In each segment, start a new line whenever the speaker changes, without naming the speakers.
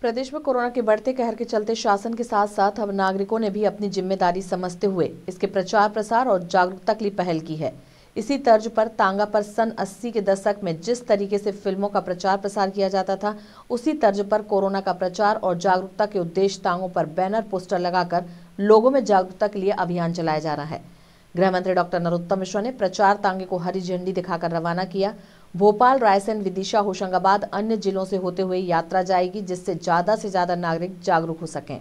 प्रदेश में कोरोना के बढ़ते कहर के चलते शासन के साथ साथ अब नागरिकों ने भी अपनी जिम्मेदारी समझते हुए इसके प्रचार प्रसार और जागरूकता के लिए पहल की है। इसी तर्ज पर तांगा पर सन 80 के दशक में जिस तरीके से फिल्मों का प्रचार प्रसार किया जाता था, उसी तर्ज पर कोरोना का प्रचार और जागरूकता के उद्देश्य तांगों पर बैनर पोस्टर लगाकर लोगों में जागरूकता के लिए अभियान चलाया जा रहा है। गृह मंत्री डॉक्टर नरोत्तम मिश्रा ने प्रचार तांगे को हरी झंडी दिखाकर रवाना किया। भोपाल, रायसेन, विदिशा, होशंगाबाद अन्य जिलों से होते हुए यात्रा जाएगी, जिससे ज्यादा से ज्यादा नागरिक जागरूक हो सकें।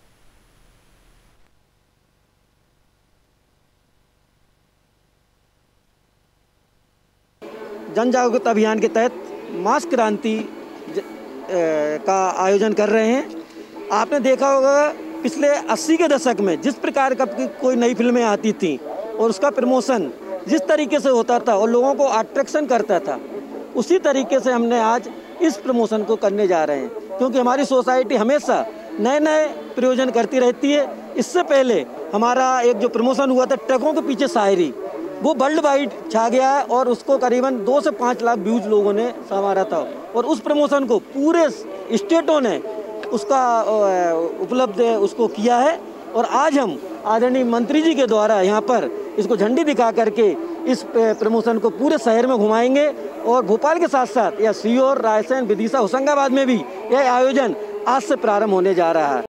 जन जागरूकता अभियान के तहत मास क्रांति का आयोजन कर रहे हैं। आपने देखा होगा पिछले 80 के दशक में जिस प्रकार का कोई नई फिल्में आती थी और उसका प्रमोशन जिस तरीके से होता था और लोगों को अट्रैक्शन करता था, उसी तरीके से हमने आज इस प्रमोशन को करने जा रहे हैं, क्योंकि हमारी सोसाइटी हमेशा नए नए प्रयोजन करती रहती है। इससे पहले हमारा एक जो प्रमोशन हुआ था ट्रकों के पीछे शायरी, वो वर्ल्ड वाइड छा गया है और उसको करीबन 2 से 5 लाख व्यूज लोगों ने संवारा था और उस प्रमोशन को पूरे स्टेटों ने उसका उपलब्ध उसको किया है। और आज हम आदरणीय मंत्री जी के द्वारा यहाँ पर इसको झंडी दिखा करके इस प्रमोशन को पूरे शहर में घुमाएंगे और भोपाल के साथ साथ या सीहोर, रायसेन, विदिशा, होशंगाबाद में भी यह आयोजन आज से प्रारंभ होने जा रहा है।